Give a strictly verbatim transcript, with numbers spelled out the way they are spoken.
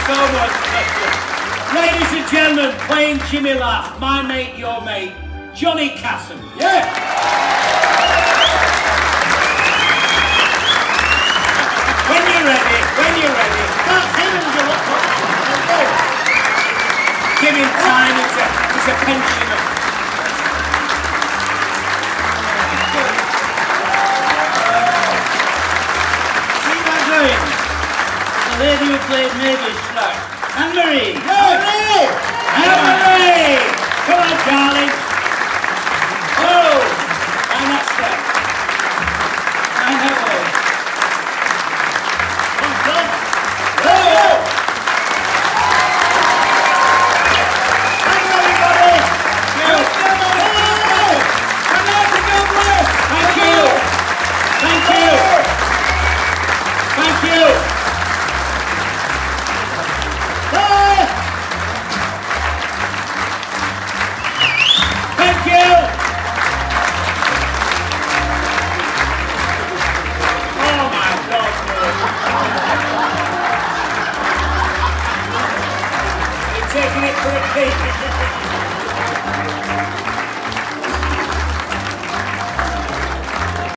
so much. Ladies and gentlemen, playing Jimmy Laugh, my mate, your mate, Johnnie Casson. Yeah! When you're ready, when you're ready, that's him and you're up. Give him time, it's a, it's a pensioner. See that going? The lady who played Major's Slack. Anne-Marie! Anne-Marie! Anne-Marie! Come on, darling! Oh! And that's that. And hello. Come on, son. Oh! Thank you, everybody! Thank you! Thank you! Thank you! Thank you! Oh my God! You're taking it for a peek.